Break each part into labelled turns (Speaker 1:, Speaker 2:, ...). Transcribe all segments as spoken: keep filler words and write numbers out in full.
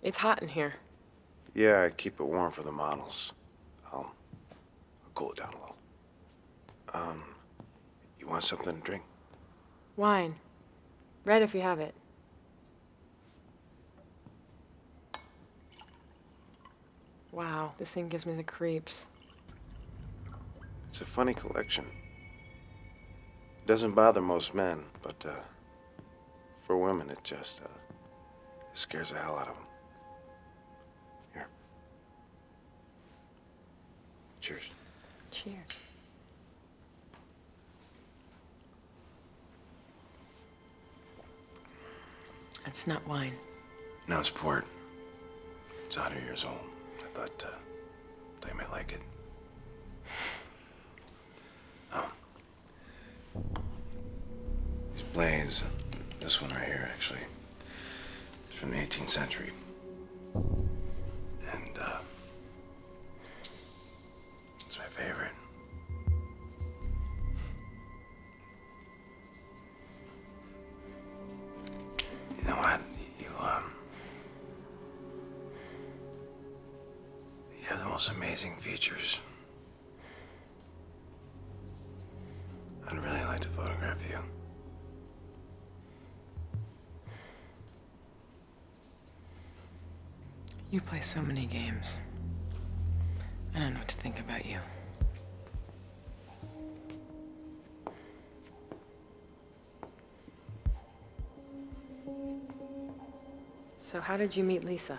Speaker 1: It's hot in here.
Speaker 2: Yeah, I keep it warm for the models. I'll, I'll cool it down a little. Um, you want something to drink?
Speaker 1: Wine. Red if you have it. Wow, this thing gives me the creeps.
Speaker 2: It's a funny collection. It doesn't bother most men, but uh, for women, it just uh, it scares the hell out of them. Here. Cheers.
Speaker 1: Cheers. That's not wine.
Speaker 2: No, it's port. It's one hundred years old. I thought uh, they might like it. Oh. These blades, this one right here, actually, it's from the eighteenth century. And, uh, it's my favorite. You know what? You, um... You have the most amazing features. I'd really like to photograph you.
Speaker 1: You play so many games. I don't know what to think about you. So how did you meet Lisa?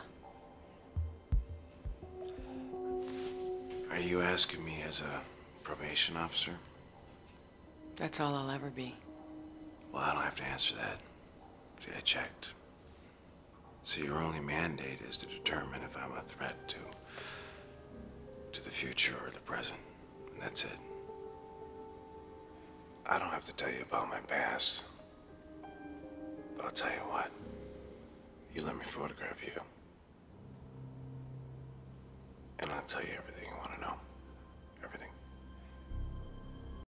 Speaker 2: Are you asking me as a probation officer?
Speaker 1: That's all I'll ever be.
Speaker 2: Well, I don't have to answer that. See, I checked. So your only mandate is to determine if I'm a threat to... to the future or the present. And that's it. I don't have to tell you about my past. But I'll tell you what. You let me photograph you. And I'll tell you everything.